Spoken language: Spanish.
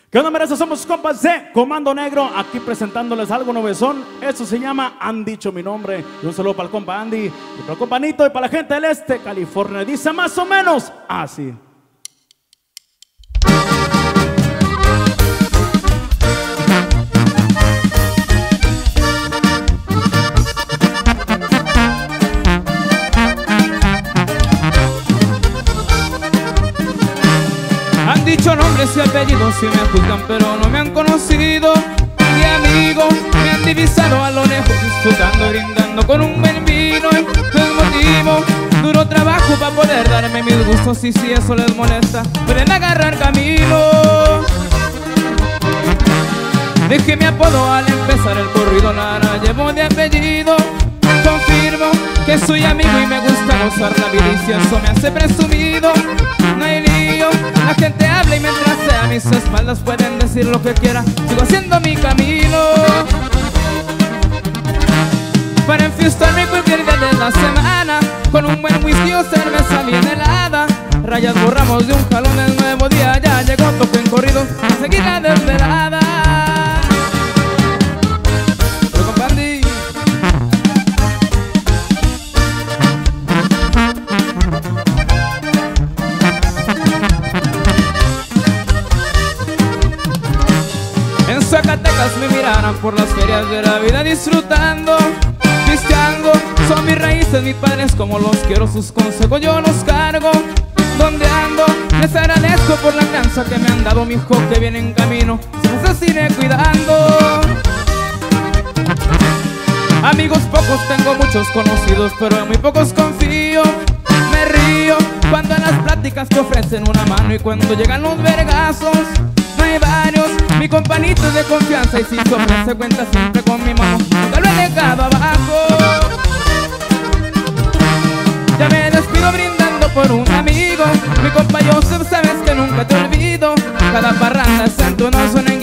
¿Qué onda, mereces? Somos compas de Comando Negro, aquí presentándoles algo novezón. Esto se llama Han Dicho Mi Nombre. Y un saludo para el compa Andy, y para el compa Nito, y para la gente del este, California. Dice más o menos así. Han dicho nombres y apellidos y me juzgan, pero no me han conocido. Mi amigo, me han divisado a lo lejos, disfrutando, brindando con un buen vino. No es motivo, duro trabajo para poder darme mis gustos, y si eso les molesta, pueden agarrar camino. Dejé mi apodo al empezar el corrido, nada llevo de apellido. Confirmo que soy amigo y me gusta gozar la vida, y si eso me hace presumido, no hay lío. La gente habla y mientras sea a mis espaldas pueden decir lo que quieran, sigo haciendo mi camino. Para enfiestarme cualquier día de la semana, con un buen whisky o cerveza bien helada. Rayas borramos de un jalón, el nuevo día ya llegó, toco en corrido, a seguir la desvelada. En Zacatecas me mirarán por las ferias de la vida disfrutando, pisteando. Son mis raíces, mis padres como los quiero, sus consejos yo los cargo. Donde ando, les agradezco por la crianza que me han dado, mi hijo que viene en camino, se los iré cuidando. Amigos pocos, tengo muchos conocidos, pero en muy pocos confío. Me río cuando en las pláticas te ofrecen una mano, y cuando llegan los vergazos no hay varios. Mi companito es de confianza, y si se ofrece cuenta siempre con mi mano, nunca lo he dejado abajo. Ya me despido brindando por un amigo, mi compa Joseph, sabes que nunca te olvido. Cada parranda es santo, no suena